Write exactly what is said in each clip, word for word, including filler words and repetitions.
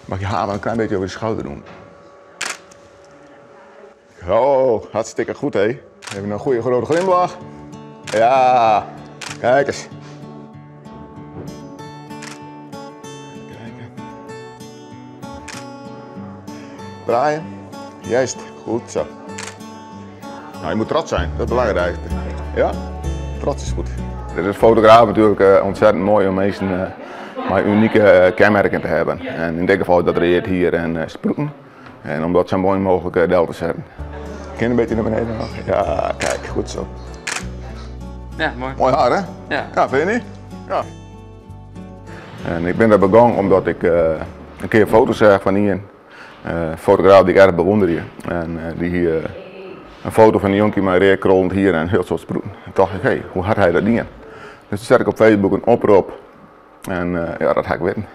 Mag je haar een klein beetje over de schouder doen? Oh, hartstikke goed hé. Even een goede grote glimlach. Ja, kijk eens. Kijken. Draaien. Juist, goed zo. Nou, je moet trots zijn, dat is het belangrijkste. Ja, trots is goed. Het is fotograaf natuurlijk uh, ontzettend mooi om mensen uh, maar unieke uh, kenmerken te hebben. En in dit geval dat reëert hier en uh, sproeten. En om dat zo mooi mogelijk uh, deel te zetten. Kun je een beetje naar beneden nog? Ja, kijk, goed zo. Ja, mooi. Mooi haar, hè? Ja. Ja, vind je niet? Ja. En ik ben daar begonnen omdat ik uh, een keer foto's zag van hier. Uh, een fotograaf die ik erg bewonder hier. En uh, die uh, een foto van een jonkie met reer krollend hier en heel soort sproeten. En dacht ik, hé, hey, hoe had hij dat niet? Dus toen zet ik op Facebook een oproep. En uh, ja, dat ga ik weten.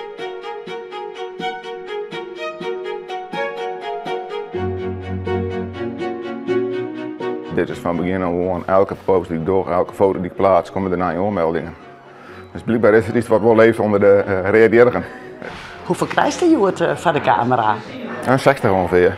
Dit is van begin af gewoon elke post die ik doe, elke foto die ik plaats, komen er naar oormeldingen. Dus blijkbaar is er iets wat wel leeft onder de uh, reageerden. Hoeveel krijgt je het uh, van de camera? Een zestig ongeveer.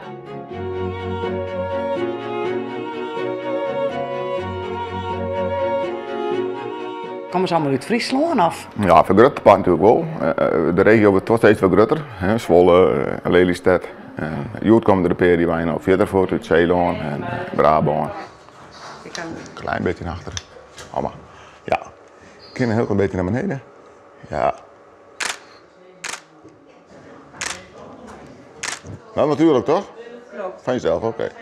Komen ze allemaal uit Friesland af? Ja, voor grote part natuurlijk wel. Uh, de regio wordt toch steeds wat groter. Hè? Zwolle, uh, Lelystad. Uh, Joet komt er een paar die wij nog verder voort uit Zeeland en uh, Brabant. Ik kan... Een klein beetje naar achteren. Allemaal. Ja. Ik kan een heel klein beetje naar beneden. Ja. Nou, natuurlijk toch? Klopt. Van jezelf, oké. Okay.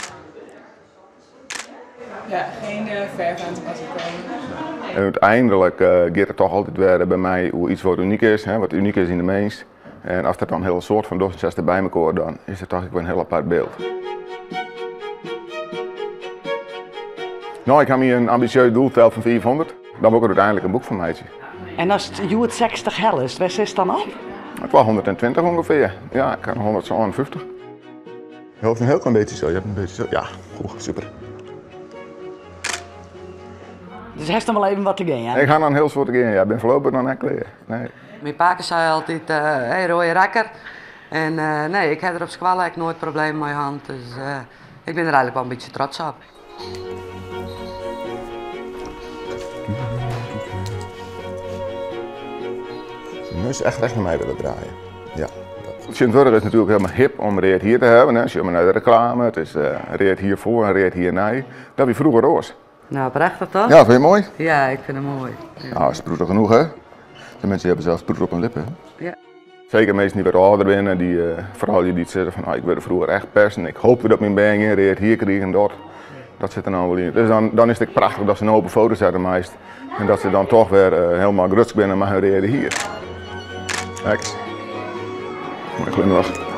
Ja, geen uh, verf aan te passen komen. En uiteindelijk uh, gaat het toch altijd weer bij mij hoe iets wat uniek is, hè, wat uniek is in de mens. En als dat dan een hele soort van dossiers bij elkaar, dan is het toch wel een heel apart beeld. Nou, ik heb hier een ambitieus doel van vierhonderd. Dan moet ik uiteindelijk een boek van mij zien. En als het je het zestig hel is, waar is het dan op? Het was honderdtwintig ongeveer. Ja, ik had honderdzevenenvijftig. Je hoeft een heel klein beetje zo. Je hebt een beetje zo. Ja, goed, super. Dus heeft dan wel even wat te gaan, ja? Ik ga dan heel soort keer. Ja, ik ben voorlopig nog niet klaar. Nee. Mijn pa zei altijd, uh, hey, rode rakker. En uh, nee, ik heb er op school eigenlijk nooit problemen met mijn hand. Dus uh, ik ben er eigenlijk wel een beetje trots op. Je neus echt recht naar mij willen draaien. Ja. Sint-Wurg is natuurlijk helemaal hip om reet hier te hebben. Als je maar naar de reclame, het is uh, reet hiervoor en reet hierna. Dat heb je vroeger roos. Nou, prachtig toch? Ja, vind je het mooi? Ja, ik vind het mooi. Ja. Nou, sproeten genoeg hè. De mensen hebben zelfs sproeten op hun lippen. Ja. Zeker mensen die wat ouder zijn, die, uh, vooral die die zeggen van oh, ik wilde vroeger echt persen. Ik hoop dat mijn benen reet hier kregen en dat. Dat zit er nou wel in. Dus dan, dan is het prachtig dat ze een open foto zetten meest. En dat ze dan toch weer uh, helemaal rustig binnen maar reden hier. Kijk. Mooi glimlach.